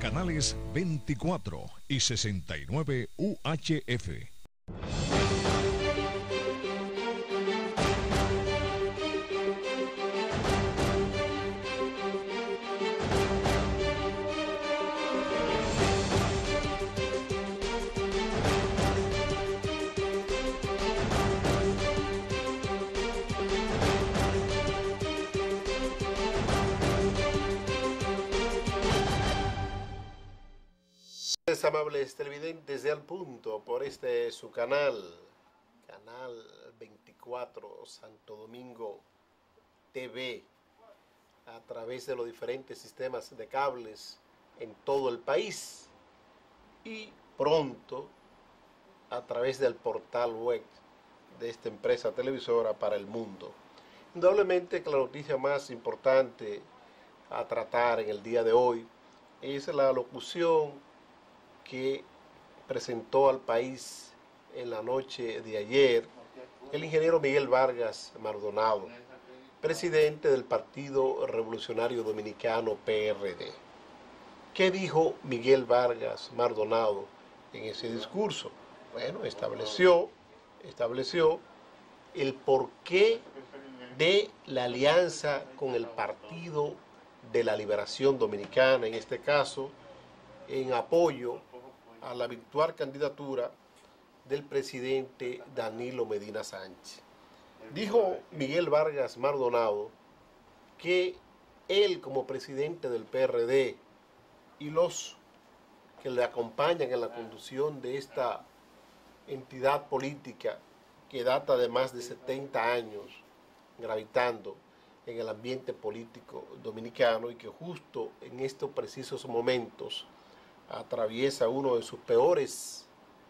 canales 24 y 69 UHF. Amables televidentes de Al Punto por su canal 24 Santo Domingo TV, a través de los diferentes sistemas de cables en todo el país y pronto a través del portal web de esta empresa televisora para el mundo. Indudablemente que la noticia más importante a tratar en el día de hoy es la locución que presentó al país en la noche de ayer el ingeniero Miguel Vargas Maldonado, presidente del Partido Revolucionario Dominicano PRD. ¿Qué dijo Miguel Vargas Maldonado en ese discurso? Bueno, estableció el porqué de la alianza con el Partido de la Liberación Dominicana, en este caso, en apoyo a la virtual candidatura del presidente Danilo Medina Sánchez. Dijo Miguel Vargas Maldonado que él, como presidente del PRD, y los que le acompañan en la conducción de esta entidad política que data de más de 70 años gravitando en el ambiente político dominicano y que justo en estos precisos momentos atraviesa uno de sus peores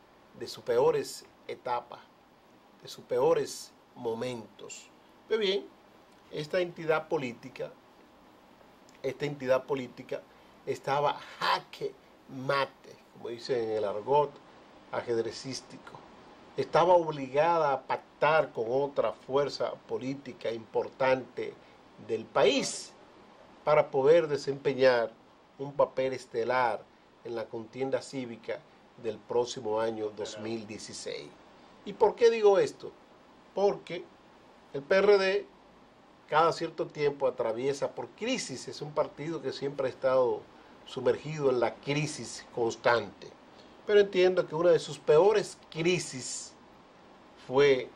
etapas, de sus peores momentos. Pero bien, esta entidad política estaba jaque mate, como dicen en el argot ajedrecístico. Estaba obligada a pactar con otra fuerza política importante del país para poder desempeñar un papel estelar en la contienda cívica del próximo año 2016. ¿Y por qué digo esto? Porque el PRD cada cierto tiempo atraviesa por crisis. Es un partido que siempre ha estado sumergido en la crisis constante. Pero entiendo que una de sus peores crisis fue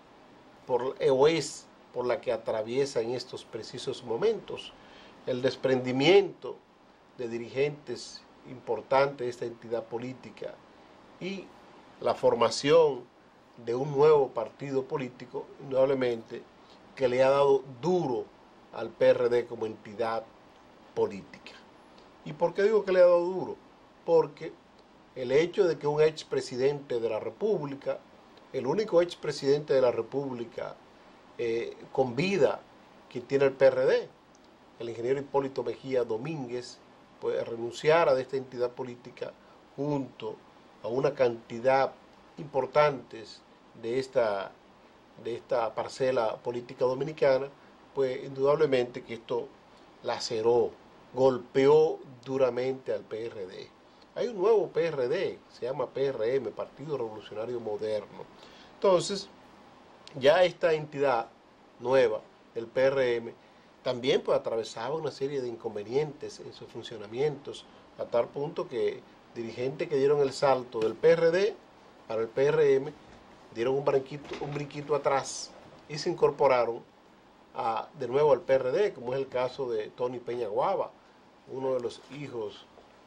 es por la que atraviesa en estos precisos momentos. El desprendimiento de dirigentes importantes de esta entidad política y la formación de un nuevo partido político, indudablemente, que le ha dado duro al PRD como entidad política. ¿Y por qué digo que le ha dado duro? Porque el hecho de que un expresidente de la República, el único expresidente de la República con vida que tiene el PRD, el ingeniero Hipólito Mejía Domínguez, pues renunciara de esta entidad política junto a una cantidad importante de esta parcela política dominicana, pues indudablemente que esto laceró, golpeó duramente al PRD. Hay un nuevo PRD, se llama PRM, Partido Revolucionario Moderno. Entonces, ya esta entidad nueva, el PRM, también pues atravesaba una serie de inconvenientes en sus funcionamientos, a tal punto que dirigentes que dieron el salto del PRD para el PRM dieron un brinquito atrás y se incorporaron de nuevo al PRD, como es el caso de Tony Peña Guava, uno de los hijos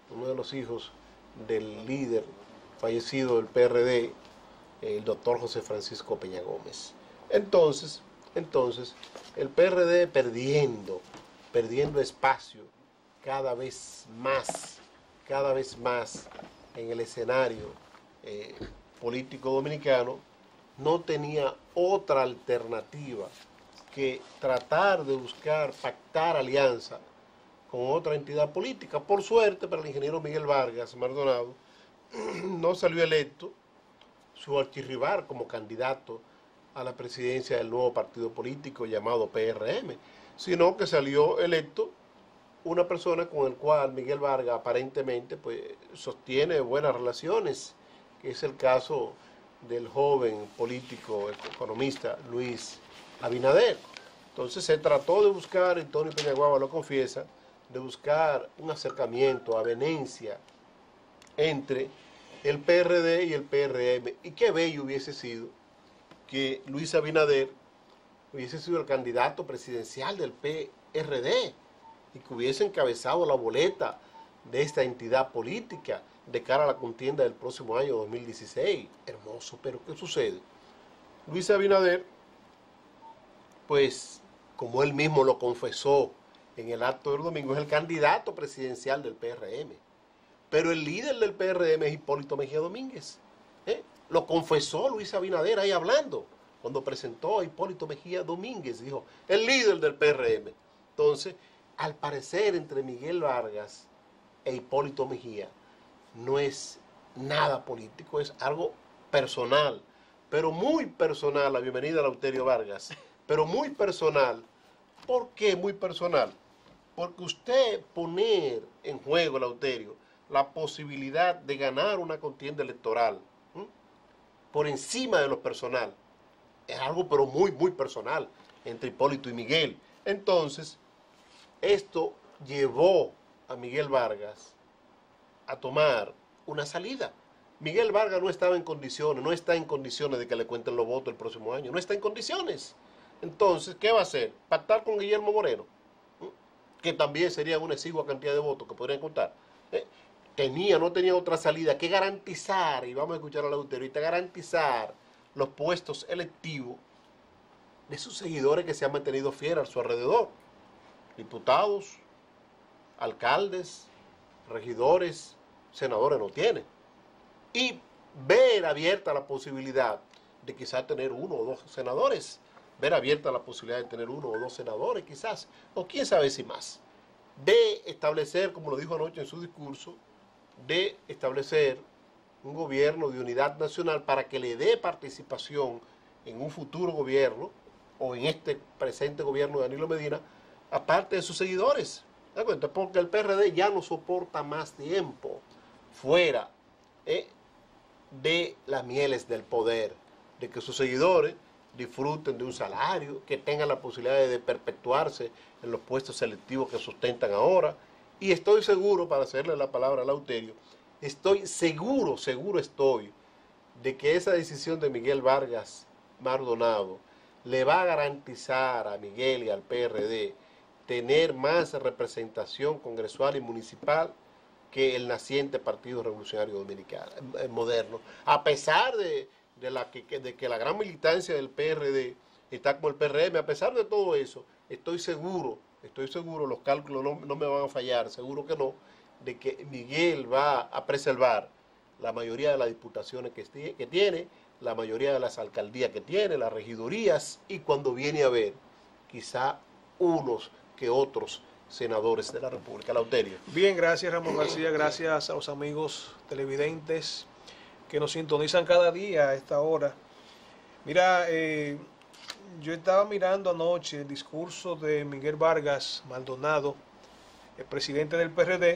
del líder fallecido del PRD, el doctor José Francisco Peña Gómez. Entonces, el PRD perdiendo espacio cada vez más en el escenario político dominicano, no tenía otra alternativa que tratar de buscar pactar alianza con otra entidad política. Por suerte para el ingeniero Miguel Vargas Maldonado no salió electo su archirrival como candidato a la presidencia del nuevo partido político llamado PRM, sino que salió electo una persona con el cual Miguel Vargas aparentemente pues sostiene buenas relaciones, que es el caso del joven político economista Luis Abinader. Entonces se trató de buscar, Antonio Peñaguaba lo confiesa, de buscar un acercamiento, avenencia entre el PRD y el PRM. Y qué bello hubiese sido que Luis Abinader hubiese sido el candidato presidencial del PRD y que hubiese encabezado la boleta de esta entidad política de cara a la contienda del próximo año 2016. Hermoso, pero ¿qué sucede? Luis Abinader, pues, como él mismo lo confesó en el acto del domingo, es el candidato presidencial del PRM. Pero el líder del PRM es Hipólito Mejía Domínguez. Lo confesó Luis Abinader ahí hablando, cuando presentó a Hipólito Mejía Domínguez, dijo, el líder del PRM. Entonces, al parecer, entre Miguel Vargas e Hipólito Mejía, no es nada político, es algo personal, pero muy personal. La bienvenida a Lauterio Vargas, pero muy personal. ¿Por qué muy personal? Porque usted poner en juego, Lauterio, la posibilidad de ganar una contienda electoral por encima de lo personal, es algo pero muy, muy personal entre Hipólito y Miguel. Entonces, esto llevó a Miguel Vargas a tomar una salida. Miguel Vargas no estaba en condiciones, no está en condiciones de que le cuenten los votos el próximo año, no está en condiciones. Entonces, ¿qué va a hacer? Pactar con Guillermo Moreno, que también sería una exigua cantidad de votos que podrían contar. No tenía otra salida que garantizar, y vamos a escuchar a la autorita, garantizar los puestos electivos de sus seguidores que se han mantenido fieles a su alrededor. Diputados, alcaldes, regidores, senadores no tienen. Y ver abierta la posibilidad de quizás tener uno o dos senadores, ver abierta la posibilidad de tener uno o dos senadores quizás, o quién sabe si más, de establecer, como lo dijo anoche en su discurso, de establecer un gobierno de unidad nacional para que le dé participación en un futuro gobierno o en este presente gobierno de Danilo Medina, aparte de sus seguidores. ¿De acuerdo? Porque el PRD ya no soporta más tiempo fuera de las mieles del poder, de que sus seguidores disfruten de un salario, que tengan la posibilidad de perpetuarse en los puestos selectivos que sustentan ahora. Y estoy seguro, para hacerle la palabra a Lauterio, estoy seguro estoy, de que esa decisión de Miguel Vargas Maldonado le va a garantizar a Miguel y al PRD tener más representación congresual y municipal que el naciente Partido Revolucionario Dominicano, moderno. A pesar de que la gran militancia del PRD está como el PRM, a pesar de todo eso, estoy seguro, los cálculos no me van a fallar, seguro que no, de que Miguel va a preservar la mayoría de las diputaciones que tiene, la mayoría de las alcaldías que tiene, las regidurías, y cuando viene a ver, quizá unos que otros senadores de la República. Lauterio. Bien, gracias Ramón García, gracias a los amigos televidentes que nos sintonizan cada día a esta hora. Mira, yo estaba mirando anoche el discurso de Miguel Vargas Maldonado, el presidente del PRD,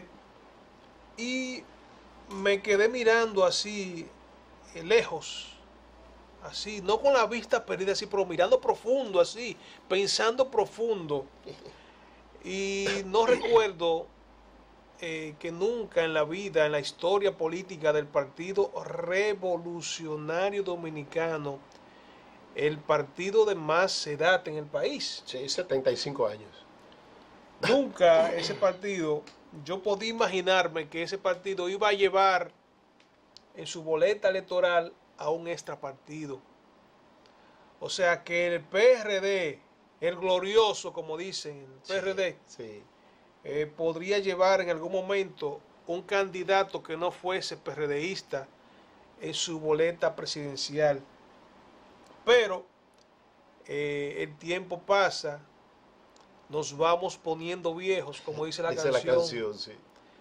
y me quedé mirando así, lejos, así, no con la vista perdida, así, pero mirando profundo, así, pensando profundo. Y no recuerdo que nunca en la vida, en la historia política del Partido Revolucionario Dominicano, el partido de más edad en el país. Sí, 75 años. Nunca ese partido, yo podía imaginarme que ese partido iba a llevar en su boleta electoral a un extrapartido. O sea que el PRD, el glorioso, como dicen, el PRD, sí. Podría llevar en algún momento un candidato que no fuese PRDista en su boleta presidencial. Pero el tiempo pasa, nos vamos poniendo viejos, como dice la canción. La canción, sí.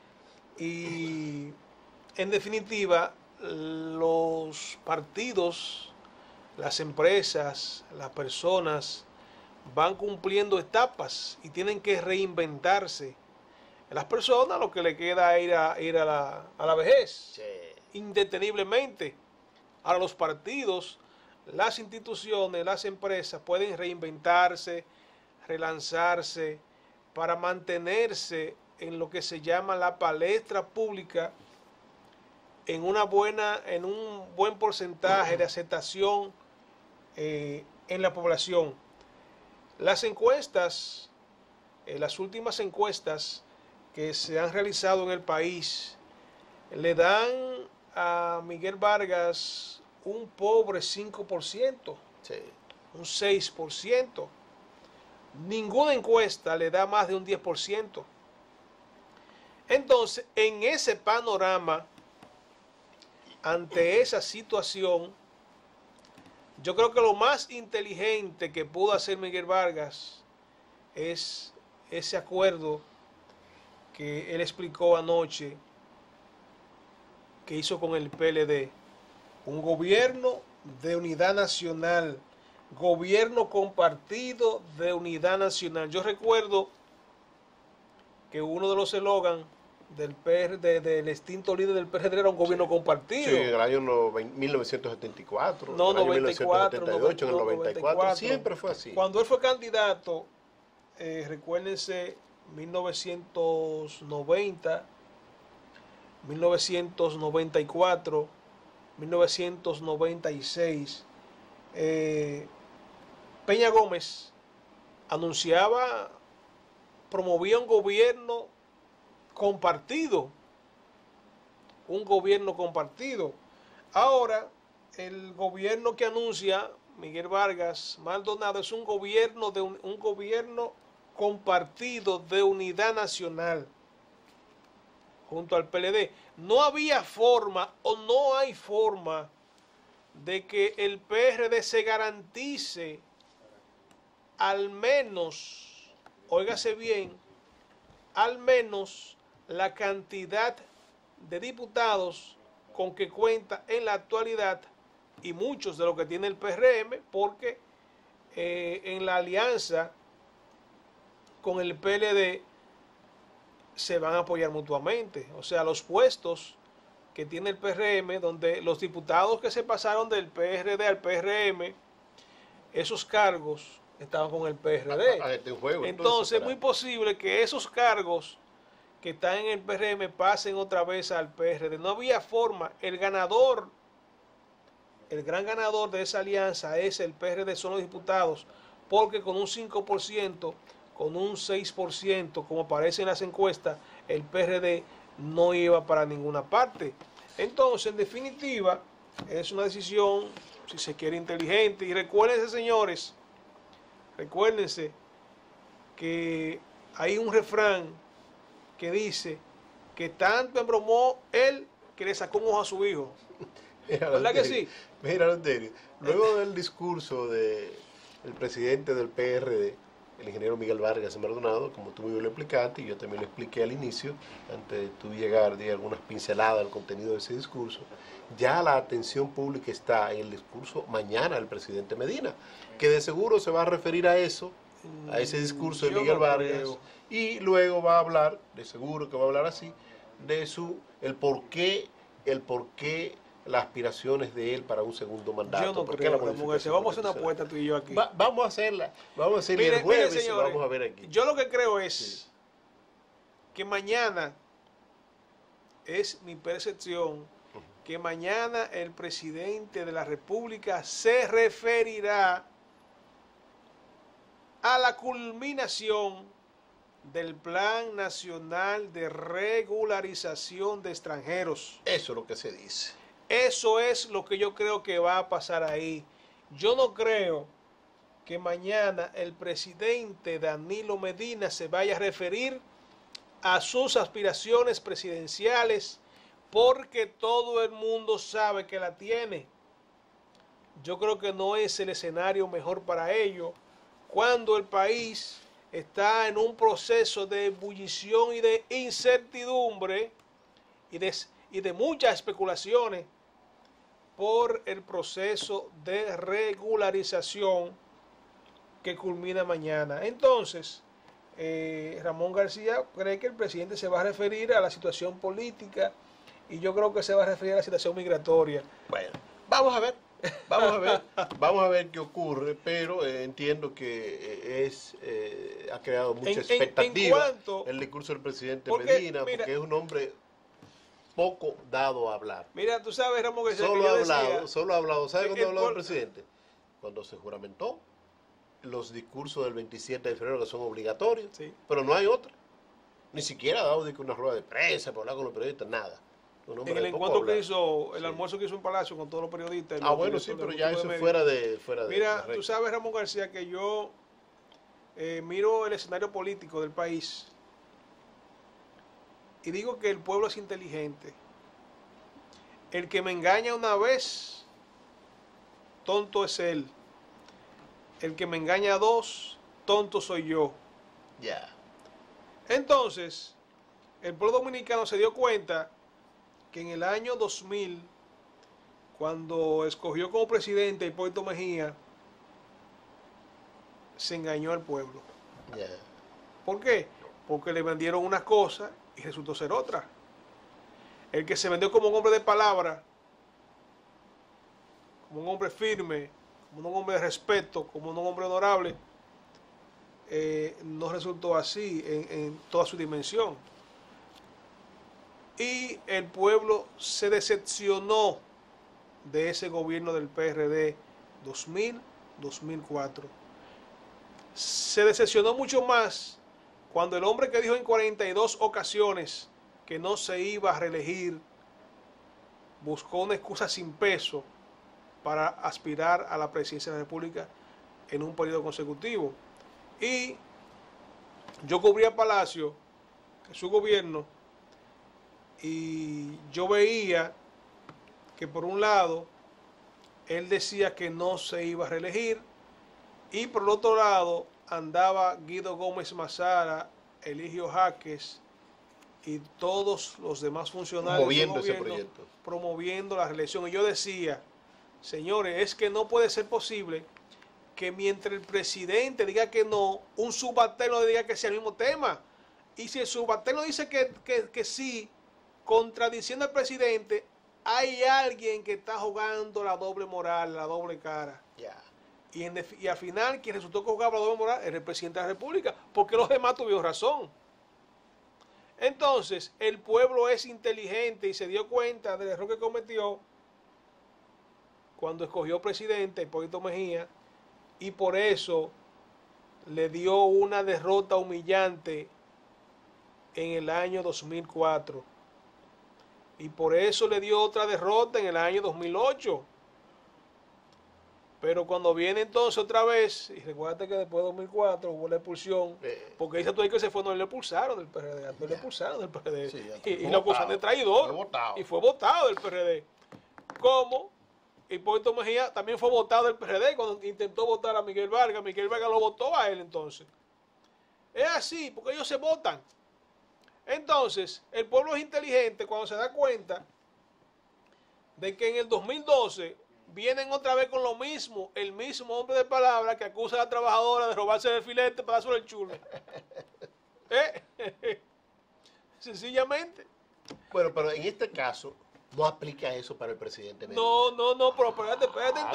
Y en definitiva, los partidos, las empresas, las personas van cumpliendo etapas y tienen que reinventarse. las personas lo que le queda es ir a la vejez, Sí. indeteniblemente. Ahora los partidos, las instituciones, las empresas pueden reinventarse, relanzarse para mantenerse en lo que se llama la palestra pública en un buen porcentaje de aceptación en la población. Las encuestas, las últimas encuestas que se han realizado en el país, le dan a Miguel Vargas un pobre 5%, Sí. un 6%. Ninguna encuesta le da más de un 10%. Entonces, en ese panorama, ante esa situación, yo creo que lo más inteligente que pudo hacer Miguel Vargas es ese acuerdo que él explicó anoche, que hizo con el PLD, un gobierno de unidad nacional, gobierno compartido de unidad nacional. Yo recuerdo que uno de los eslogans del PRD, del extinto líder del PRD, era un gobierno compartido. Sí, en el año 1974, No, en el año 94, 1978, en el 94, 94. siempre fue así. Cuando él fue candidato, recuérdense, 1990, 1994, 1996, Peña Gómez anunciaba, promovía un gobierno compartido, Ahora, el gobierno que anuncia Miguel Vargas Maldonado es un gobierno compartido de unidad nacional junto al PLD. No había forma o no hay forma de que el PRD se garantice al menos, óigase bien, al menos la cantidad de diputados con que cuenta en la actualidad y muchos de los que tiene el PRM, porque en la alianza con el PLD se van a apoyar mutuamente. O sea, los puestos que tiene el PRM, donde los diputados que se pasaron del PRD al PRM, esos cargos estaban con el PRD. Entonces es muy posible que esos cargos que están en el PRM pasen otra vez al PRD. No había forma. El gran ganador de esa alianza es el PRD, son los diputados, porque con un 5%, con un 6%, como aparece en las encuestas, el PRD no iba para ninguna parte. Entonces, en definitiva, es una decisión, si se quiere, inteligente. Y recuérdense, señores, recuérdense que hay un refrán que dice que tanto embromó él que le sacó un ojo a su hijo. ¿Verdad que sí? Mira, Loterio, luego del discurso del presidente del PRD, el ingeniero Miguel Vargas Maldonado, como tú muy bien lo explicaste, y yo también lo expliqué al inicio, antes de tú llegar, di algunas pinceladas al contenido de ese discurso, ya la atención pública está en el discurso mañana del presidente Medina, que de seguro se va a referir a eso, a ese discurso de Miguel Vargas, y luego va a hablar, de seguro que va a hablar así, de el por qué las aspiraciones de él para un segundo mandato. Yo no creo, vamos a hacer una apuesta tú y yo aquí. Vamos a hacerla, vamos a hacerla el jueves, señores, vamos a ver aquí. Yo lo que creo es que mañana, es mi percepción, que mañana el presidente de la República se referirá a la culminación del Plan Nacional de Regularización de Extranjeros. Eso es lo que se dice. Eso es lo que yo creo que va a pasar ahí. Yo no creo que mañana el presidente Danilo Medina se vaya a referir a sus aspiraciones presidenciales, porque todo el mundo sabe que la tiene. Yo creo que no es el escenario mejor para ello, cuando el país está en un proceso de ebullición y de incertidumbre y de muchas especulaciones por el proceso de regularización que culmina mañana. Entonces, Ramón García cree que el presidente se va a referir a la situación política y yo creo que se va a referir a la situación migratoria. Bueno, vamos a ver, vamos a ver, vamos a ver qué ocurre, pero entiendo que ha creado mucha expectativa el discurso del presidente Medina, mira, porque es un hombre poco dado a hablar. Mira, tú sabes, Ramón García, solo ha hablado, ¿sabe cuándo ha hablado el por... presidente? Cuando se juramentó, los discursos del 27 de febrero que son obligatorios, sí, pero no hay otra. Ni siquiera ha dado una rueda de prensa para hablar con los periodistas, nada. En el encuentro que hizo, el almuerzo que hizo en Palacio con todos los periodistas. Bueno, sí, pero ya eso es fuera de... Mira, tú sabes, Ramón García, que yo miro el escenario político del país y digo que el pueblo es inteligente. El que me engaña una vez, tonto es él. El que me engaña dos, tonto soy yo. Ya. Entonces, el pueblo dominicano se dio cuenta que en el año 2000, cuando escogió como presidente a Hipólito Mejía, se engañó al pueblo. Yeah. ¿Por qué? Porque le vendieron una cosa y resultó ser otra. El que se vendió como un hombre de palabra, como un hombre firme, como un hombre de respeto, como un hombre honorable, no resultó así en toda su dimensión. Y el pueblo se decepcionó de ese gobierno del PRD 2000-2004. Se decepcionó mucho más cuando el hombre que dijo en 42 ocasiones que no se iba a reelegir buscó una excusa sin peso para aspirar a la presidencia de la República en un periodo consecutivo. Y yo cubría Palacio, su gobierno, y yo veía que por un lado él decía que no se iba a reelegir y por el otro lado andaba Guido Gómez Mazara, Eligio Jaques y todos los demás funcionarios moviendo ese proyecto, promoviendo la reelección. Y yo decía, señores, es que no puede ser posible que mientras el presidente diga que no, un subalterno le diga que sea el mismo tema. Y si el subalterno dice que sí, contradiciendo al presidente, hay alguien que está jugando la doble moral, la doble cara. Yeah. Y al final, quien resultó que jugaba la doble moral era el presidente de la República, porque los demás tuvieron razón. Entonces, el pueblo es inteligente y se dio cuenta del error que cometió cuando escogió presidente Hipólito Mejía, y por eso le dio una derrota humillante en el año 2004. Y por eso le dio otra derrota en el año 2008. Pero cuando viene entonces otra vez, y recuerda que después de 2004 hubo la expulsión, porque dice tú ahí que se fue, no le expulsaron del PRD, no le expulsaron del PRD, sí, y lo acusan de traidor, y fue votado del PRD. Como Hipólito Mejía también fue votado del PRD cuando intentó votar a Miguel Vargas lo votó a él entonces. Es así, porque ellos se votan. Entonces, el pueblo es inteligente cuando se da cuenta de que en el 2012 vienen otra vez con lo mismo, el mismo hombre de palabra que acusa a la trabajadora de robarse el filete para dárselo el chule. Sencillamente. Bueno, pero en este caso no aplica eso para el presidente Medina. No, pero espérate,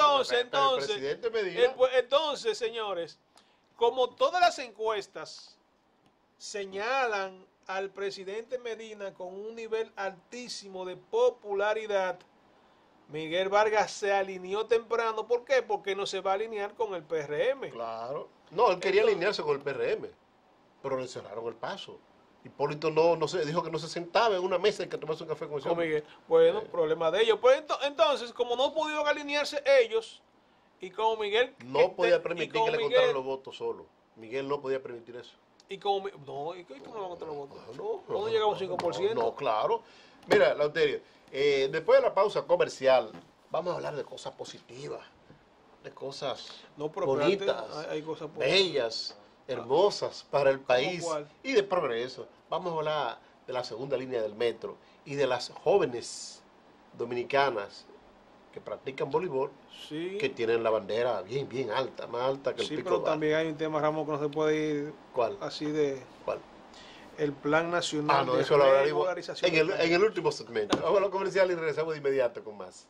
entonces, señores, como todas las encuestas señalan al presidente Medina con un nivel altísimo de popularidad, Miguel Vargas se alineó temprano. ¿Por qué? Porque no se va a alinear con el PRM. Claro. No, él quería alinearse con el PRM, pero le cerraron el paso. Hipólito no se dijo que no se sentaba en una mesa y que tomase un café con Miguel. Bueno, problema de ellos. Pues entonces, como no pudieron alinearse ellos, y como Miguel... No podía permitir que le contaran los votos solo. Miguel no podía permitir eso. Y como... No, ¿y cómo le van a contar los votos? No llegamos a un 5%. No, claro. Mira, Lauterio, después de la pausa comercial, vamos a hablar de cosas positivas, de cosas bonitas, hay cosas bellas, hermosas para el país y de progreso. Vamos a hablar de la segunda línea del metro y de las jóvenes dominicanas que practican voleibol, Sí, que tienen la bandera bien, bien alta, más alta que el sí, pico pero del barco. también hay un tema, Ramón, que no se puede ir ¿Cuál? así de ¿Cuál? el Plan Ah, Nacional no, de eso lo hablaremos Regularización en de en el Talentos. último segmento. Vamos a los comerciales y regresamos de inmediato con más.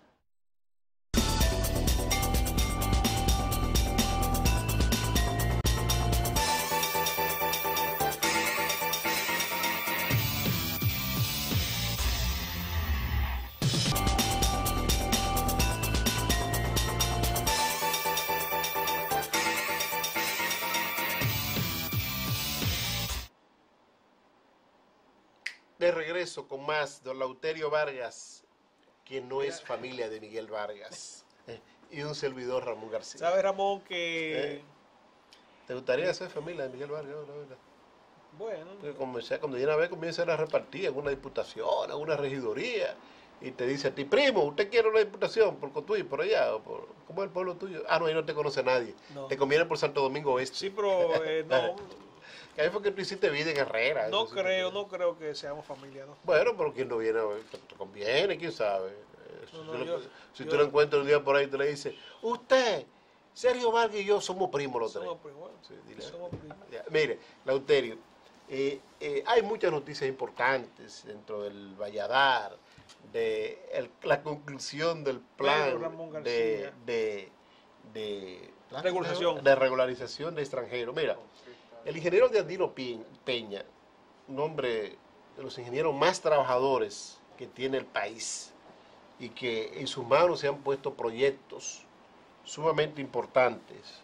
De regreso con más, don Lauterio Vargas, que no es familia de Miguel Vargas, y un servidor Ramón García. ¿Sabes, Ramón, que... ¿Te gustaría ser familia de Miguel Vargas? La verdad? Bueno, Cuando viene a ver, comienza a repartir en una diputación, en una regiduría, y te dice a ti, primo, ¿usted quiere una diputación por Cotuí, por allá? O por, ¿cómo es el pueblo tuyo? Ah, no, ahí no te conoce nadie. No. Te conviene por Santo Domingo Oeste. sí, pero no, Que ahí fue que tú hiciste vida en Herrera. no eso sí te creo, conviene. no creo que seamos familia, ¿no? Bueno, pero quien no viene, te conviene, quién sabe. No, no, Si yo- tú lo encuentras un día por ahí, te le dices, usted, Sergio Vargas y yo somos primos los tres. Somos primos, Sí, dile. somos primos. Ya, mire, Lauterio, hay muchas noticias importantes dentro del Valladar, de la conclusión del plan Pedro Ramón de, García. de Regularización. de regularización de extranjeros. Mira, el ingeniero de Andino Peña, un hombre de los ingenieros más trabajadores que tiene el país y que en sus manos se han puesto proyectos sumamente importantes,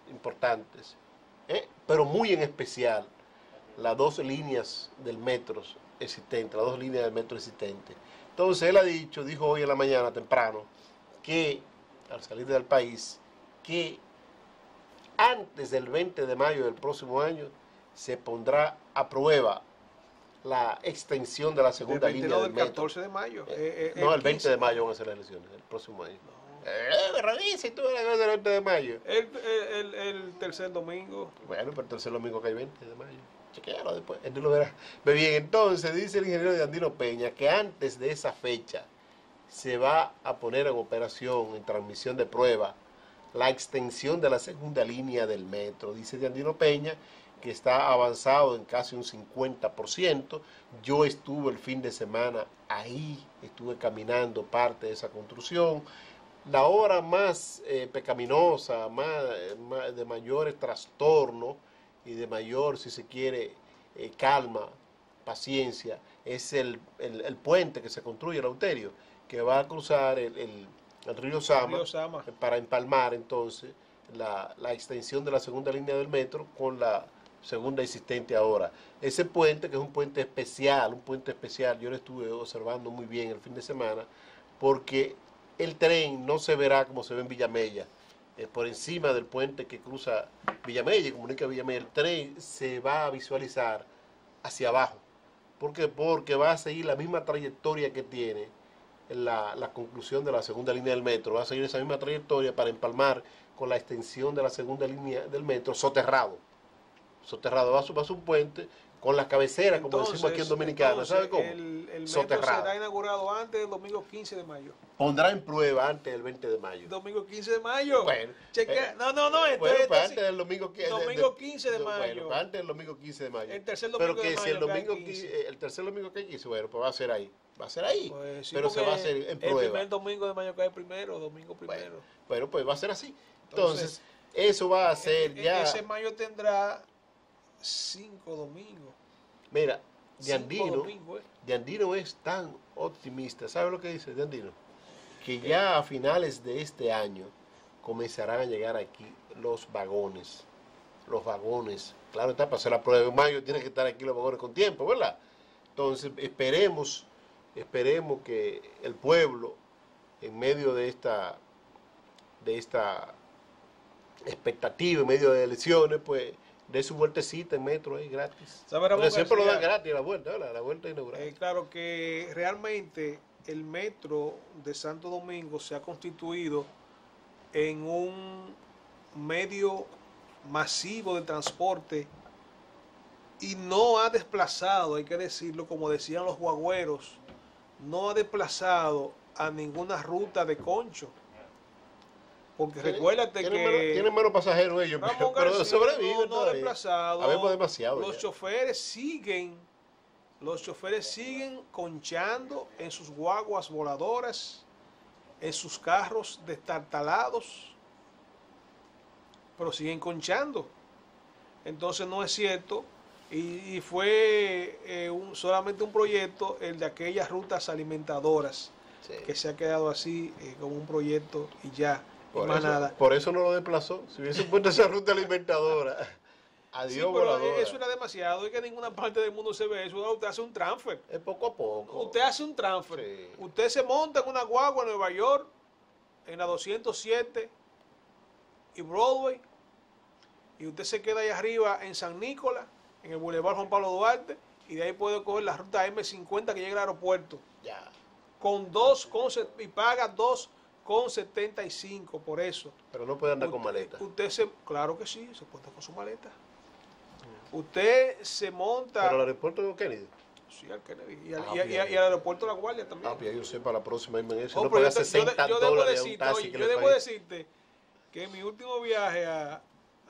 pero muy en especial las dos líneas del metro existentes, las dos líneas del metro existentes. Entonces él dijo hoy en la mañana temprano, que al salir del país, que antes del 20 de mayo del próximo año se pondrá a prueba la extensión de la segunda Del línea 22 del del metro. 14 de mayo. No, el 20 15. de mayo van a ser las elecciones, el próximo año. No. Revisa y tú la cosa del 20 de mayo. El tercer domingo. Bueno, pero el tercer domingo que hay 20 de mayo. Chequéalo después, entonces lo verás. Bien, entonces dice el ingeniero de Andino Peña que antes de esa fecha se va a poner en operación, en transmisión de prueba, la extensión de la segunda línea del metro. Dice de Andino Peña que está avanzado en casi un 50%. Yo estuve el fin de semana ahí, estuve caminando parte de esa construcción. La obra más pecaminosa, de mayores trastornos y de mayor, si se quiere, calma, paciencia, es el puente que se construye, Lauterio, que va a cruzar el río Sama, Río Sama. para empalmar entonces la extensión de la segunda línea del metro con la segunda existente ahora. Ese puente, que es un puente especial, yo lo estuve observando muy bien el fin de semana, porque el tren no se verá como se ve en Villamella, por encima del puente que cruza Villamella y comunica Villamella. El tren se va a visualizar hacia abajo. ¿Por qué? Porque va a seguir la misma trayectoria que tiene la conclusión de la segunda línea del metro. Va a seguir esa misma trayectoria para empalmar con la extensión de la segunda línea del metro soterrado. Va a ser un puente con las cabeceras, como decimos aquí en Dominicana. ¿Sabe cómo? El metro Soterrado. será inaugurado antes del domingo 15 de mayo. Pondrá en prueba antes del 20 de mayo. Domingo 15 de mayo. Bueno, Chequea. No, esto Bueno, es pues así. antes del domingo, Domingo 15 de mayo. Bueno, pues antes del domingo 15 de mayo. El tercer domingo Pero que de si el mayo domingo cae 15. el tercer domingo que hay 15, bueno, pues va a ser ahí. Va a ser ahí. Pues sí, pero se va a porque hacer en el prueba. primer domingo de mayo cae primero, domingo primero. Bueno, pues va a ser así. Entonces, eso va a ser ya. Ese mayo tendrá 5 domingos. Mira, de 5 Andino, domingos, de Andino es tan optimista. ¿Sabe lo que dice de Andino? Que ya a finales de este año comenzarán a llegar aquí los vagones. Los vagones. Claro está, para hacer la prueba en mayo tienen que estar aquí los vagones con tiempo, ¿verdad? Entonces, esperemos que el pueblo, en medio de esta expectativa, en medio de elecciones, pues dé su vueltecita en metro ahí gratis. ¿Sabe, Ramón Porque siempre lo dan García? gratis la vuelta, ¿verdad? La vuelta inaugural. Claro que realmente el metro de Santo Domingo se ha constituido en un medio masivo de transporte y no ha desplazado, hay que decirlo, como decían los guagüeros, no ha desplazado a ninguna ruta de concho. Porque recuérdate que tienen menos pasajeros ellos, pero sobreviven no reemplazado. Habemos demasiado. Los choferes siguen conchando en sus guaguas voladoras, en sus carros destartalados, pero siguen conchando. Entonces no es cierto. Y fue solamente un proyecto, el de aquellas rutas alimentadoras, sí, que se ha quedado así como un proyecto y ya. Por eso no lo desplazó. Si hubiese puesto esa ruta alimentadora. Adiós, sí, pero eso era demasiado. Es que en ninguna parte del mundo se ve eso. Usted hace un transfer. Es poco a poco. Usted hace un transfer. Sí. Usted se monta en una guagua en Nueva York, en la 207 y Broadway, y usted se queda ahí arriba en San Nicolás, en el Boulevard Juan Pablo Duarte, y de ahí puede coger la ruta M50 que llega al aeropuerto. Ya. Y paga 2,75 por eso. Pero no puede andar con maleta. Claro que sí, se puede andar con su maleta. Usted se monta. ¿Pero al aeropuerto de Kennedy? Sí, al Kennedy. Y al aeropuerto de La Guardia también. Yo sé, para la próxima irme en eso. No, no paga $60 yo debo país. decirte que en mi último viaje a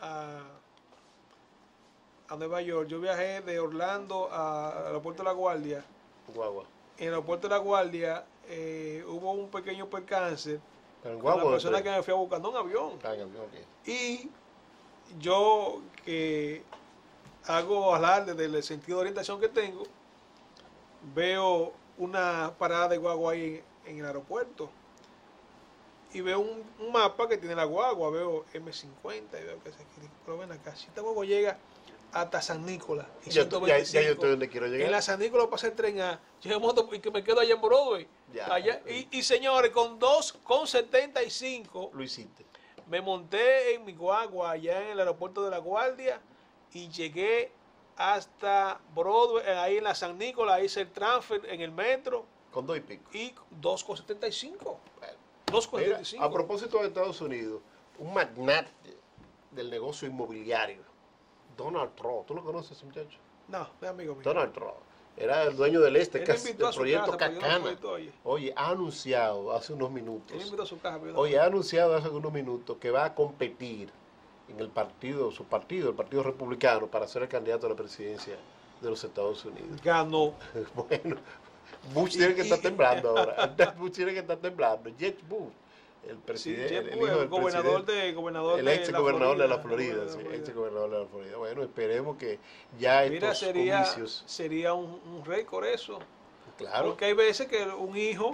Nueva York, yo viajé de Orlando al aeropuerto de La Guardia. Guagua. En el aeropuerto de La Guardia hubo un pequeño percance. ¿Pero en con guagua? la persona que me fui a buscar, no en avión. En avión, okay. Y yo que hago alarde del sentido de orientación que tengo, veo una parada de guagua ahí en el aeropuerto y veo un mapa que tiene la guagua, veo M50 y veo que se quiere, pero ven acá, si esta guagua llega hasta San Nicolás y ya yo estoy donde quiero llegar. En la San Nicolás pasa el tren A, yo me monto y que me quedo allá en Broadway, allá, y señores, con 2,75 lo hiciste. Me monté en mi guagua allá en el aeropuerto de La Guardia y llegué hasta Broadway, ahí en la San Nicolás, ahí hice el transfer en el metro. Con 2 y pico. Y 2,75. Bueno, 2,75. A propósito de Estados Unidos, un magnate del negocio inmobiliario, Donald Trump. ¿Tú lo conoces, ese muchacho? No, es amigo mío. Donald Trump. Era el dueño del del proyecto casa, Cacana. Oye, ha anunciado hace unos minutos. Él invitó a su casa, Oye, ha anunciado hace unos minutos que va a competir en el partido, su partido, el Partido Republicano, para ser el candidato a la presidencia de los Estados Unidos. Ganó. Bueno, Bush tiene que estar temblando ahora. Bush tiene que estar temblando. Jeb Bush, el presidente, sí, el hijo del gobernador el ex gobernador de la Florida. Sí, ex gobernador de la Florida. Bueno, esperemos que ya estos comicios. Sería un récord eso. Claro. Porque hay veces que un hijo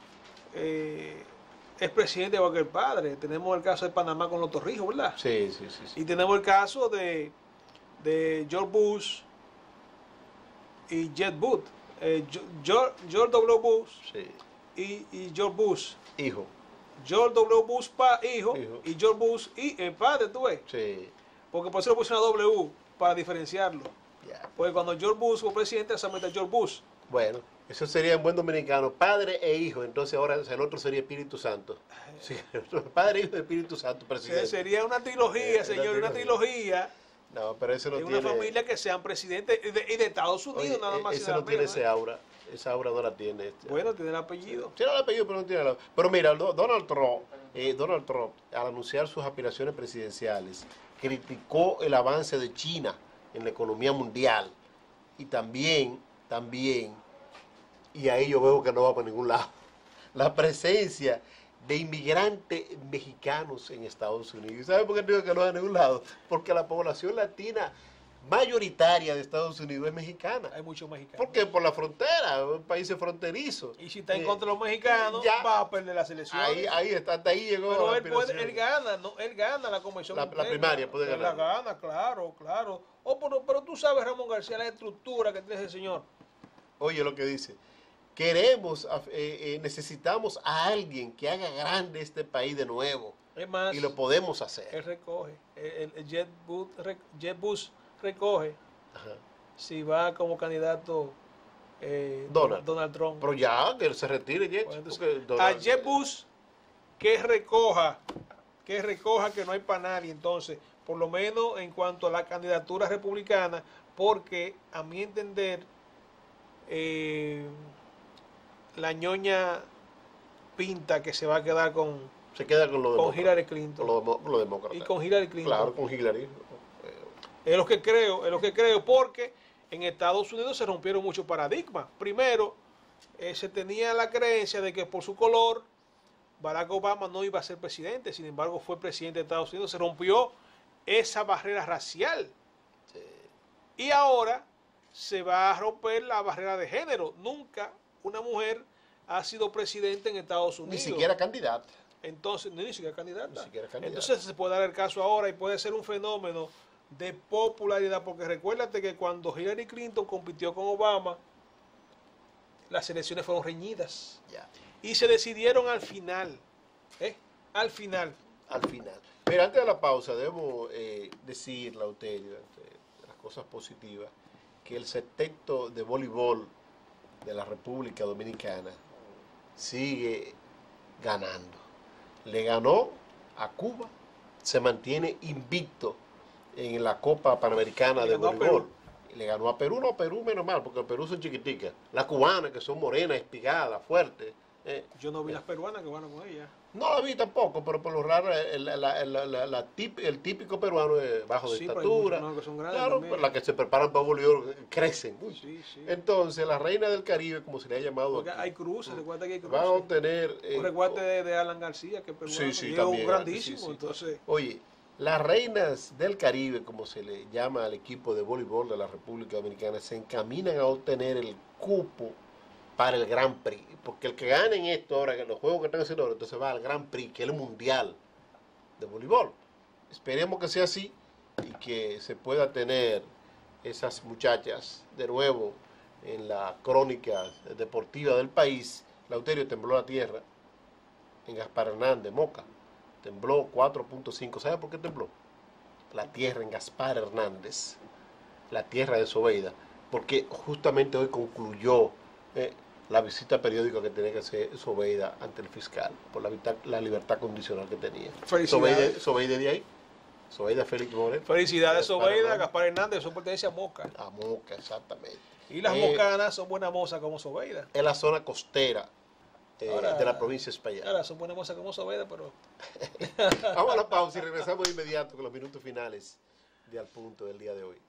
es presidente igual que el padre. Tenemos el caso de Panamá con los Torrijos, ¿verdad? Sí. Y tenemos el caso de George Bush y Jeb Bush. George W. Bush y George Bush. Hijo. George W. Bush hijo y George Bush y el padre, ¿tú ves? Sí. Porque por eso le puse una W para diferenciarlo. Yeah. Porque cuando George Bush fue presidente, se mete George Bush. Bueno, eso sería en buen dominicano, padre e hijo. Entonces ahora el otro sería Espíritu Santo. Sí, padre, hijo de Espíritu Santo, presidente. Sería una trilogía, señor, una trilogía. No, pero eso no de tiene... una familia que sean presidentes de Estados Unidos, nada más. Ese no tiene ese aura. Esa aura no la tiene. Bueno, tiene el apellido. Tiene el apellido, pero no tiene el... Pero mira, Donald Trump, al anunciar sus aspiraciones presidenciales, criticó el avance de China en la economía mundial. Y también, y ahí yo veo que no va por ningún lado, la presencia de inmigrantes mexicanos en Estados Unidos. ¿Sabe por qué digo que no va a ningún lado? Porque la población latina mayoritaria de Estados Unidos es mexicana. Hay muchos mexicanos. Porque por la frontera, un país fronterizo. Y si está en contra de los mexicanos, va a perder la selección. Ahí está, hasta ahí llegó. Pero él gana la convención. La primaria puede ganar. La gana, claro. Pero tú sabes, Ramón García, la estructura que tiene ese señor. Oye lo que dice. Necesitamos a alguien que haga grande este país de nuevo. Es más, y lo podemos hacer. Él recoge. Jeb Bush recoge. Ajá. Si va como candidato Donald Trump. Pero ya, que él se retire, bueno, a Jeb Bush que recoja que no hay para nadie, entonces, por lo menos en cuanto a la candidatura republicana, porque a mi entender la ñoña pinta que se va a quedar Se queda con lo con Hillary Clinton. Con los demócratas. Y con Hillary Clinton. Claro, con Hillary. Es lo que creo, porque en Estados Unidos se rompieron muchos paradigmas. Primero, se tenía la creencia de que por su color Barack Obama no iba a ser presidente, sin embargo fue presidente de Estados Unidos, se rompió esa barrera racial. Sí. Y ahora se va a romper la barrera de género. Nunca una mujer ha sido presidente en Estados Unidos. Ni siquiera candidata. Entonces, ni siquiera candidata. Ni siquiera candidata. Entonces se puede dar el caso ahora y puede ser un fenómeno de popularidad, porque recuérdate que cuando Hillary Clinton compitió con Obama, las elecciones fueron reñidas. Ya. Y se decidieron al final. Al final. Al final. Pero antes de la pausa, debemos decir, Lauterio, de las cosas positivas, que el sexteto de voleibol de la República Dominicana sigue ganando. Le ganó a Cuba, se mantiene invicto en la Copa Panamericana de voleibol. Le ganó a Perú, no, Perú menos mal, porque el Perú son chiquiticas. Las cubanas, que son morenas, espigadas, fuertes. Yo no vi las peruanas que van con ellas. No la vi tampoco, pero por lo raro, el típico peruano es bajo de estatura. Que son grandes claro, también. pues las que se preparan para voleibol crecen. Uy. Sí, sí. Entonces, la reina del Caribe, como se le ha llamado Porque aquí, hay cruces, recuerda que hay cruces. van a obtener... Recuerda de Alan García, que es peruano, sí, y es también, un grandísimo. sí. Entonces, Oye, las reinas del Caribe, como se le llama al equipo de voleibol de la República Dominicana, se encaminan a obtener el cupo para el Gran Prix, porque el que gane en esto ahora, que los juegos que están haciendo ahora, entonces va al Gran Prix, que es el Mundial de Voleibol. Esperemos que sea así y que se pueda tener esas muchachas de nuevo en la crónica deportiva del país. Lauterio, tembló la tierra en Gaspar Hernández, Moca. Tembló 4.5. ¿Sabe por qué tembló? La tierra en Gaspar Hernández, la tierra de Sobeida, porque justamente hoy concluyó la visita periódica que tenía que hacer Sobeida ante el fiscal por la libertad condicional que tenía. Felicidades. Sobeida de ahí. Sobeida Félix Moreno. felicidades Sobeida, Gaspar Hernández, eso pertenece a Moca. A Moca, exactamente. Y las mocanas son buenas mozas como Sobeida. Es la zona costera Ahora, de la provincia de España. Ahora son buenas mozas como Sobeida, pero... Vamos a la pausa y regresamos de inmediato con los minutos finales de Al Punto del día de hoy.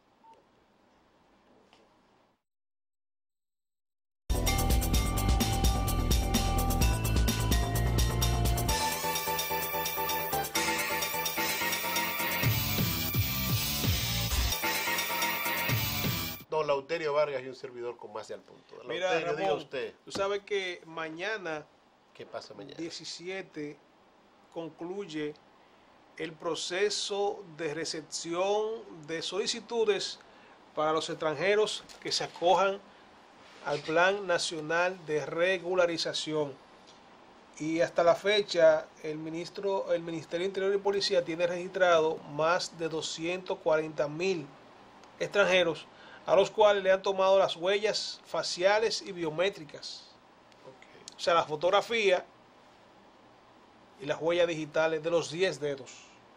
Don Lauterio Vargas y un servidor con más de Al Punto. Don Mira, Lauterio, diga Ramón, usted, tú sabes que mañana, ¿qué pasa mañana? 17, concluye el proceso de recepción de solicitudes para los extranjeros que se acojan al Plan Nacional de Regularización. Y hasta la fecha, el Ministerio de Interior y Policía tiene registrado más de 240.000 extranjeros a los cuales le han tomado las huellas faciales y biométricas. O sea, la fotografía y las huellas digitales de los 10 dedos.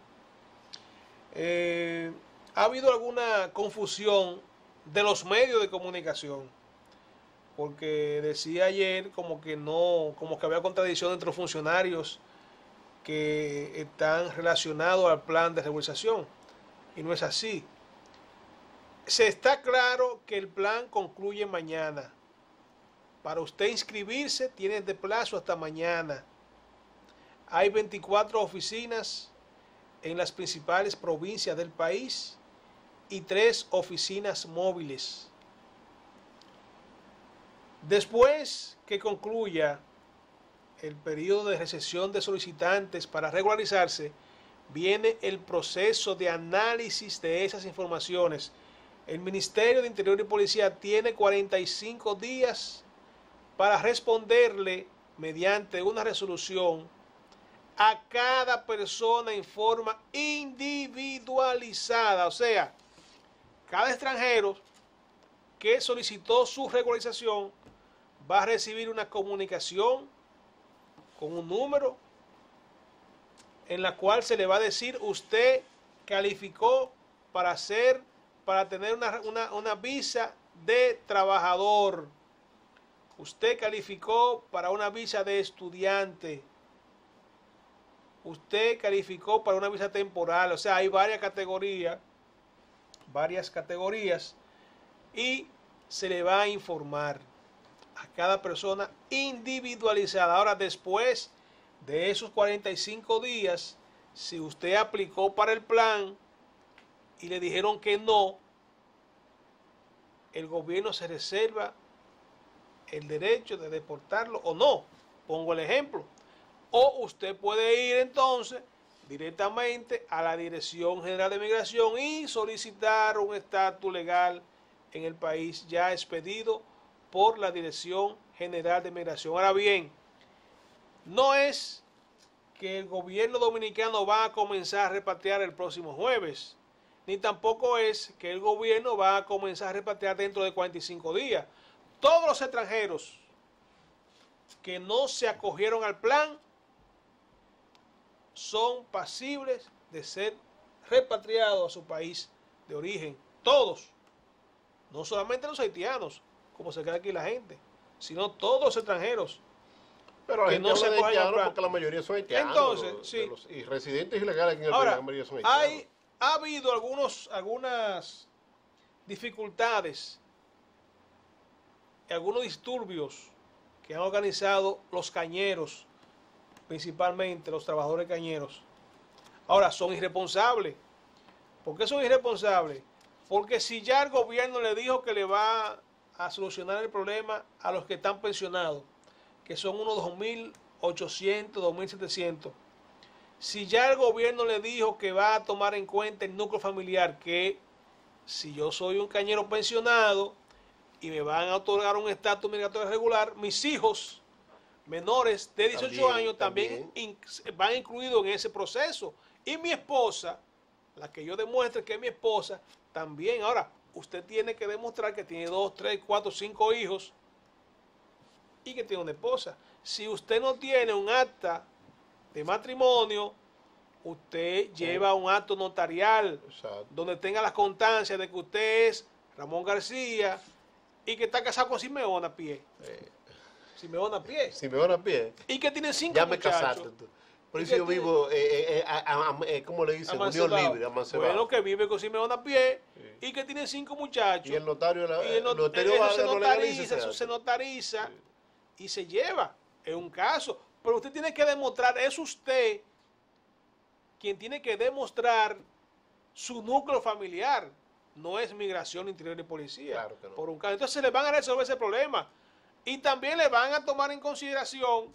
Ha habido alguna confusión de los medios de comunicación, porque decía ayer como que había contradicción entre los funcionarios que están relacionados al plan de regularización, y no es así. Se está claro que el plan concluye mañana. Para usted inscribirse tiene de plazo hasta mañana. Hay 24 oficinas en las principales provincias del país y 3 oficinas móviles. Después que concluya el periodo de recepción de solicitantes para regularizarse, viene el proceso de análisis de esas informaciones. El Ministerio de Interior y Policía tiene 45 días para responderle mediante una resolución a cada persona en forma individualizada. O sea, cada extranjero que solicitó su regularización va a recibir una comunicación con un número en la cual se le va a decir: usted calificó para tener una visa de trabajador. Usted calificó para una visa de estudiante. Usted calificó para una visa temporal. O sea, hay varias categorías y se le va a informar a cada persona individualizada. Ahora, después de esos 45 días, si usted aplicó para el plan y le dijeron que no, el gobierno se reserva el derecho de deportarlo o no. Pongo el ejemplo. O usted puede ir entonces directamente a la Dirección General de Migración y solicitar un estatus legal en el país ya expedido por la Dirección General de Migración. Ahora bien, no es que el gobierno dominicano va a comenzar a repatriar el próximo jueves, ni tampoco es que el gobierno va a comenzar a repatriar dentro de 45 días. Todos los extranjeros que no se acogieron al plan son pasibles de ser repatriados a su país de origen. Todos. No solamente los haitianos, como se queda aquí la gente, sino todos los extranjeros. Pero la que gente no habla se de acogen al haitianos plan. porque la mayoría son haitianos. Entonces, sí. Y residentes ilegales aquí en el Ahora, país, la mayoría son haitianos. ha habido algunas dificultades, algunos disturbios que han organizado los cañeros, principalmente los trabajadores cañeros. Ahora, son irresponsables. ¿Por qué son irresponsables? Porque si ya el gobierno le dijo que le va a solucionar el problema a los que están pensionados, que son unos 2.800, 2.700, si ya el gobierno le dijo que va a tomar en cuenta el núcleo familiar, que si yo soy un cañero pensionado y me van a otorgar un estatus migratorio regular, mis hijos menores de 18 años también van incluidos en ese proceso. Y mi esposa, la que yo demuestre que es mi esposa, también. Ahora, usted tiene que demostrar que tiene 2, 3, 4, 5 hijos y que tiene una esposa. Si usted no tiene un acta de matrimonio, usted lleva un acto notarial. Exacto. Donde tenga las constancias de que usted es Ramón García y que está casado con Simeona Pie. Simeona Pie. Simeona Pie. Y que tiene 5 ya muchachos. Ya me casaste tú. Por eso yo vivo, ¿cómo le dicen? Unión libre, amancebado. Bueno, que vive con Simeona Pie y que tiene 5 muchachos. Y el notario, se notariza y se lleva. Es un caso. Pero usted tiene que demostrar, es usted quien tiene que demostrar su núcleo familiar. No es Migración, Interior y Policía. Claro que no. Por un caso. Entonces le van a resolver ese problema. Y también le van a tomar en consideración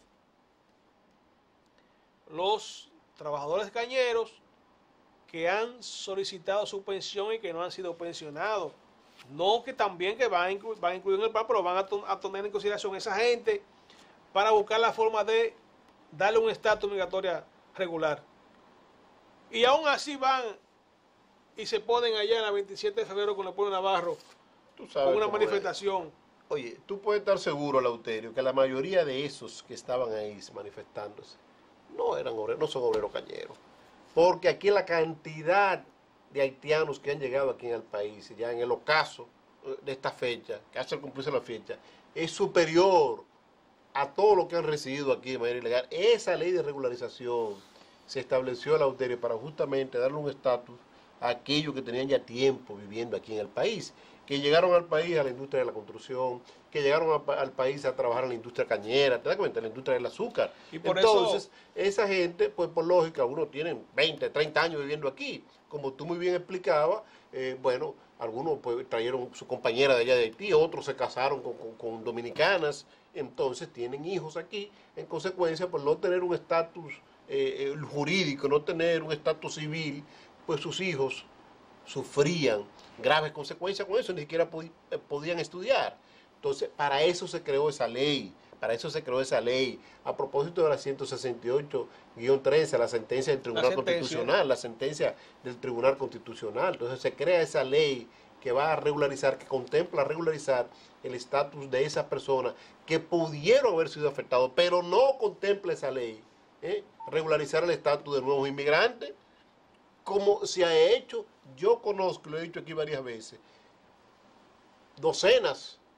los trabajadores cañeros que han solicitado su pensión y que no han sido pensionados. No que también que van a incluir en el plan, pero van a tener en consideración esa gente para buscar la forma de darle un estatus migratorio regular. Y aún así van y se ponen allá en la 27 de febrero con Leopoldo Navarro con una manifestación. Oye, tú puedes estar seguro, Lauterio, que la mayoría de esos que estaban ahí manifestándose no son obreros cañeros. Porque aquí la cantidad de haitianos que han llegado aquí en el país, ya en el ocaso de esta fecha, que hace cumplirse la fecha, es superior a todo lo que han recibido aquí de manera ilegal. Esa ley de regularización se estableció, Lauterio, para justamente darle un estatus a aquellos que tenían ya tiempo viviendo aquí en el país, que llegaron al país a la industria de la construcción, que llegaron al país a trabajar en la industria cañera, ¿te das cuenta? En la industria del azúcar. Y por entonces, esa gente, pues por lógica, algunos tienen 20, 30 años viviendo aquí. Como tú muy bien explicabas, bueno, algunos pues trajeron su compañera de allá de Haití, otros se casaron con dominicanas, entonces tienen hijos aquí. En consecuencia, por no tener un estatus jurídico, no tener un estatus civil, pues sus hijos sufrían graves consecuencias con eso, ni siquiera podían estudiar. Entonces, para eso se creó esa ley, a propósito de la 168-13, la sentencia del Tribunal Constitucional, la sentencia del Tribunal Constitucional. Entonces, se crea esa ley que va a regularizar, que contempla regularizar el estatus de esas personas que pudieron haber sido afectados, pero no contempla esa ley, regularizar el estatus de nuevos inmigrantes, como se ha hecho. Yo conozco, lo he dicho aquí varias veces, docenas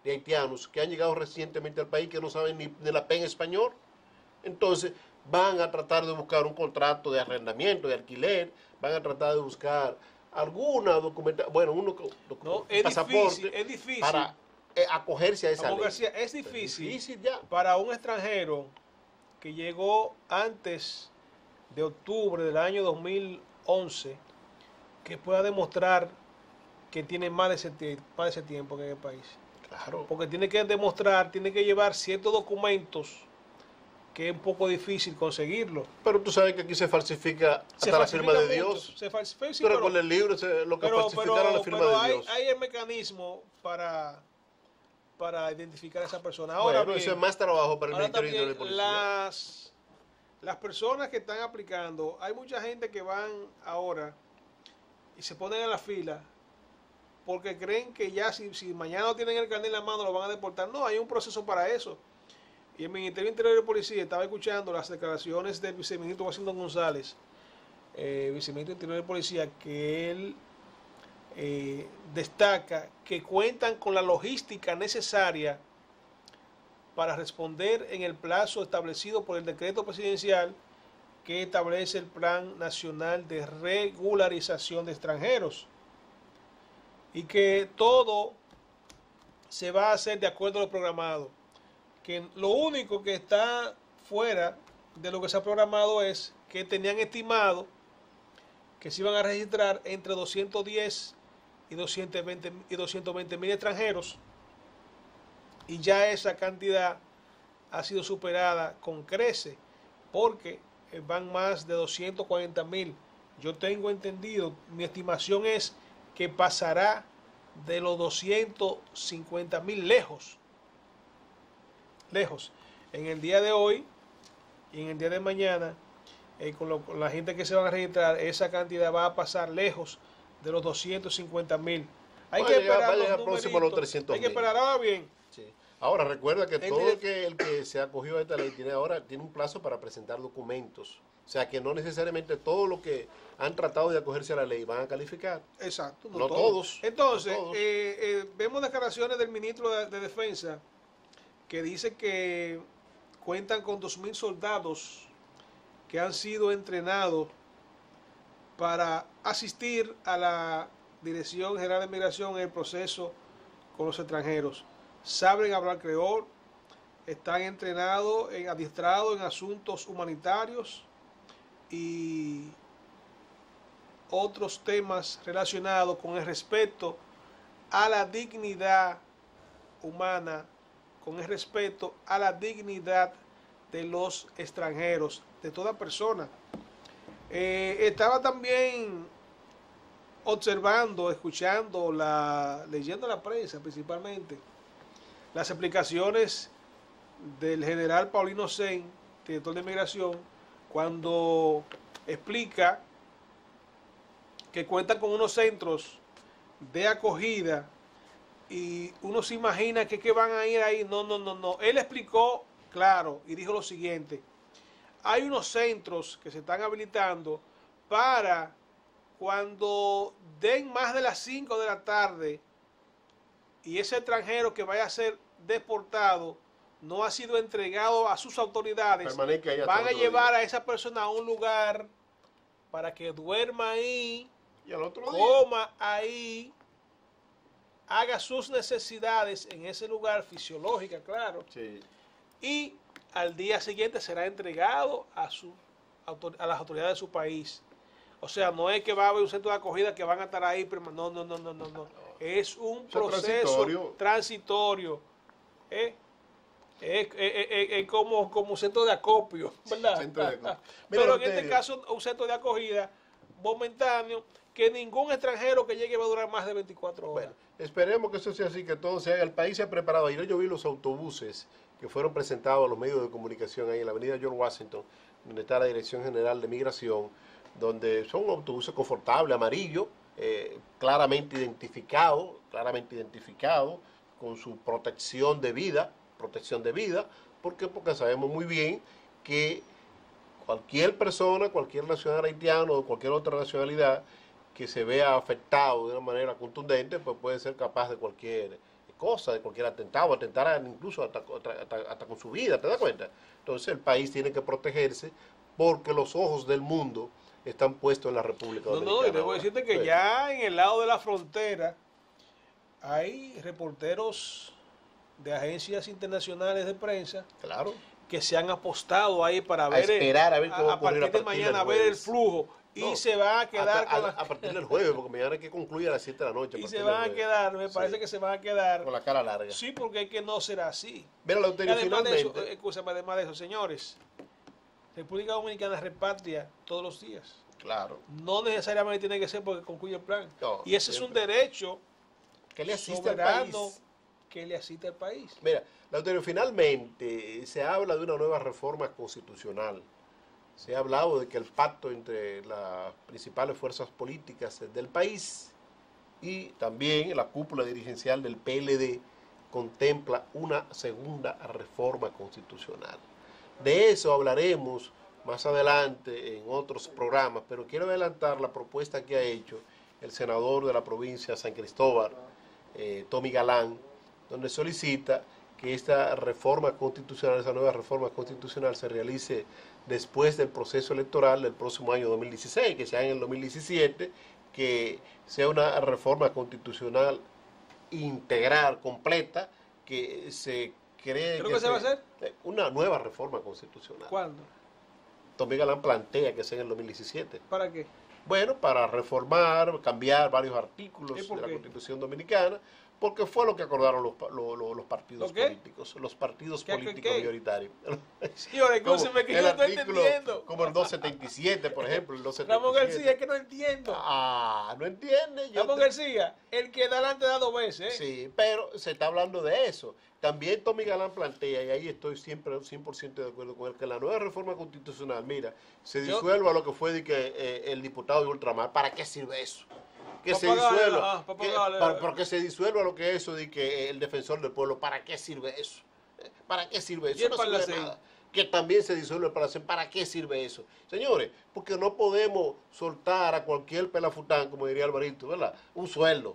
de haitianos que han llegado recientemente al país que no saben ni la P en español. Entonces van a tratar de buscar un contrato de arrendamiento, de alquiler, van a tratar de buscar alguna documentación, bueno, No, pasaporte es difícil. para acogerse a esa Ramón ley. García, es difícil ya. para un extranjero que llegó antes de octubre del año 2011 que pueda demostrar que tiene más de ese tiempo en el país. Claro. Porque tiene que demostrar, tiene que llevar ciertos documentos que es un poco difícil conseguirlo. Pero tú sabes que aquí se falsifica hasta la firma de Dios. Se falsifica, sí, pero con el libro lo que falsificaron la firma de Dios. Hay el mecanismo para identificar a esa persona. Ahora bueno, eso es más trabajo para el Ministerio también de Policía. las personas que están aplicando, hay mucha gente que van ahora y se ponen en la fila porque creen que ya si mañana no tienen el carnet en la mano lo van a deportar. No, hay un proceso para eso. Y el Ministerio de Interior y Policía estaba escuchando las declaraciones del viceministro Washington González, viceministro de Interior y Policía, que él destaca que cuentan con la logística necesaria para responder en el plazo establecido por el decreto presidencial que establece el Plan Nacional de Regularización de Extranjeros, y que todo se va a hacer de acuerdo a lo programado. Que lo único que está fuera de lo que se ha programado es que tenían estimado que se iban a registrar entre 210 y 220 mil extranjeros, y ya esa cantidad ha sido superada con crece, porque van más de 240 mil. Yo tengo entendido, mi estimación es que pasará de los 250 mil lejos. En el día de hoy y en el día de mañana, con la gente que se van a registrar, esa cantidad va a pasar lejos de los 250 mil. Hay que esperar los 300 hay que esperar ahora bien. Sí. Ahora recuerda que todo el que se acogió a esta ley tiene un plazo para presentar documentos. O sea que no necesariamente todos los que han tratado de acogerse a la ley van a calificar. Exacto, no todos. Entonces, no todos. Vemos declaraciones del ministro de Defensa que dice que cuentan con 2.000 soldados que han sido entrenados para asistir a la Dirección General de Migración en el proceso con los extranjeros. Saben hablar creol, están entrenados, adiestrados en asuntos humanitarios y otros temas relacionados con el respeto a la dignidad humana, con el respeto a la dignidad de los extranjeros, de toda persona. Estaba también observando, escuchando, leyendo la prensa principalmente, las explicaciones del general Paulino Sen, director de Migración, cuando explica que cuentan con unos centros de acogida y uno se imagina que van a ir ahí. No. Él explicó claro y dijo lo siguiente: hay unos centros que se están habilitando para cuando den más de las 5 de la tarde y ese extranjero que vaya a ser deportado no ha sido entregado a sus autoridades, van a llevar a esa persona a un lugar para que duerma ahí, y al otro coma ahí, haga sus necesidades en ese lugar, fisiológica, claro, sí. Y al día siguiente será entregado a las autoridades de su país. O sea, no es que va a haber un centro de acogida que van a estar ahí, no. Es un proceso transitorio. Es como un centro de acopio, ¿verdad? Pero en este caso, un centro de acogida momentáneo, que ningún extranjero que llegue va a durar más de 24 horas. Bueno, esperemos que eso sea así, que todo sea. El país se ha preparado. Ayer yo vi los autobuses que fueron presentados a los medios de comunicación ahí en la avenida George Washington, donde está la Dirección General de Migración, donde son autobuses confortables, amarillos, claramente identificados, con su protección de vida, porque sabemos muy bien que cualquier persona, cualquier nacional haitiano o cualquier otra nacionalidad que se vea afectado de una manera contundente, pues puede ser capaz de cualquier cosa, de cualquier atentado, atentar incluso hasta con su vida, ¿te das cuenta? Entonces el país tiene que protegerse porque los ojos del mundo están puestos en la República Dominicana. No, y debo decirte que ya en el lado de la frontera hay reporteros de agencias internacionales de prensa, claro, que se han apostado ahí para ver, esperar a ver cómo va a partir de mañana, ver el flujo. Y se van a quedar a partir del jueves, porque mañana hay que concluir a las 7 de la noche. Y se van a quedar, me parece que se van a quedar con la cara larga. Sí, porque es que no será así. Mira, además de eso, además de eso, señores, República Dominicana repatria todos los días. Claro. No necesariamente tiene que ser porque concluye el plan. No, y ese es un derecho que le asiste al país. Que le asiste al país. Mira, finalmente se habla de una nueva reforma constitucional. Se ha hablado de que el pacto entre las principales fuerzas políticas del país y también la cúpula dirigencial del PLD contempla una segunda reforma constitucional. De eso hablaremos más adelante en otros programas, pero quiero adelantar la propuesta que ha hecho el senador de la provincia de San Cristóbal, Tommy Galán, donde solicita que esta reforma constitucional, esa nueva reforma constitucional se realice después del proceso electoral del próximo año 2016, que sea en el 2017, que sea una reforma constitucional integral, completa, que se cree que se va a hacer una nueva reforma constitucional. ¿Cuándo? Tommy Galán plantea que sea en el 2017. ¿Para qué? Bueno, para reformar, cambiar varios artículos de la Constitución Dominicana, porque fue lo que acordaron los partidos políticos, los partidos políticos mayoritarios. Señores, escúcheme que yo no estoy entendiendo. Como el 277, por ejemplo, el 277. Ramón García, es que no entiendo. No entiende. Ramón García, el que da adelante da 2 veces. Sí, pero se está hablando de eso. También Tommy Galán plantea, y ahí estoy siempre 100% de acuerdo con él, que la nueva reforma constitucional, mira, se disuelva lo que fue de que el diputado de ultramar. ¿Para qué sirve eso? Que se disuelva, porque se disuelva lo que es eso de que el defensor del pueblo, ¿para qué sirve eso? ¿Para qué sirve eso? No sirve nada. Que también se disuelve el Parlacén, ¿para qué sirve eso? Señores, porque no podemos soltar a cualquier pelafután, como diría Alvarito, ¿verdad? Un sueldo,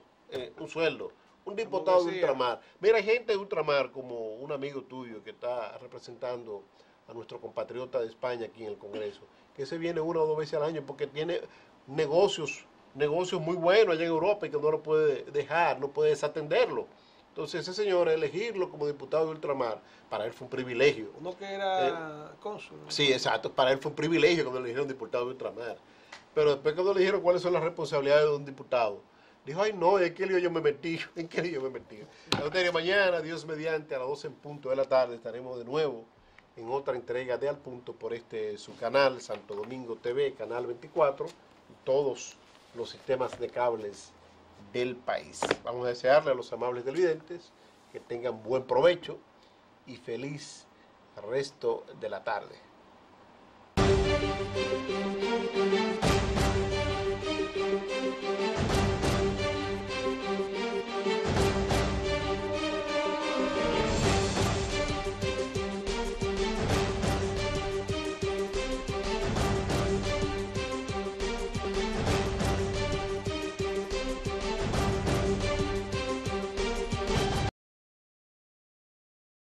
un diputado de ultramar. Mira, hay gente de ultramar, como un amigo tuyo que está representando a nuestro compatriota de España aquí en el Congreso, que se viene 1 o 2 veces al año porque tiene negocios muy buenos allá en Europa y que no lo puede dejar, no puede desatenderlo. Entonces ese señor, elegirlo como diputado de ultramar, para él fue un privilegio. Uno que era cónsul. Sí, exacto, para él fue un privilegio cuando le eligieron diputado de ultramar. Pero después cuando le dijeron cuáles son las responsabilidades de un diputado, dijo, ay no, ¿en qué lío yo me metí? ¿En qué lío me metí? Mañana, Dios mediante, a las 12 en punto de la tarde, estaremos de nuevo en otra entrega de Al Punto por su canal, Santo Domingo TV, Canal 24, y todos los sistemas de cables del país. Vamos a desearle a los amables televidentes que tengan buen provecho y feliz resto de la tarde.